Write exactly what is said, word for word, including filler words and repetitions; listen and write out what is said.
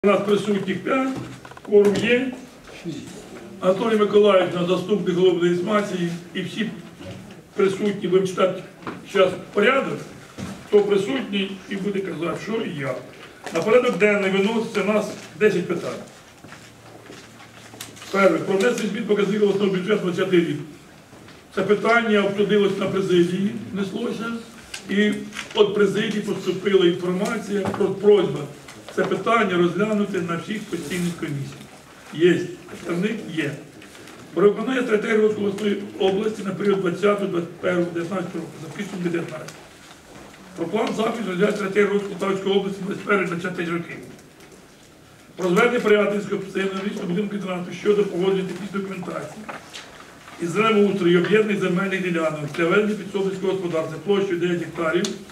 У нас присутніх п'ять, кворум є. Анатолій Миколаївич, наш заступник голови адміністрації, і всі присутні, будемо читати зараз порядок, хто присутній і буде казати, що і як. На порядок денний виноситься у нас десять питань. Перше, про внесення змін показників обласного бюджету на двадцятий рік. Це питання обсудилось на президії, неслося, і від президії поступила інформація про просьбу це питання розглянути на всіх постійних комісіях. Є. Представник є. Про виконання стратегії розвитку обласної області на період двадцятого двадцять першого дев'ятнадцятого року, за підсумками дев'ятнадцятого. Про план заходів розгляду стратегії розвитку Полтавської області двадцять першого двадцятого років. Про звернення Порядинського психіатричного будинку інтернату щодо погодження технічної документації із землеустрою об'єднаних земельних ділянок для ведення підсобницького господарства площею дев'ять гектарів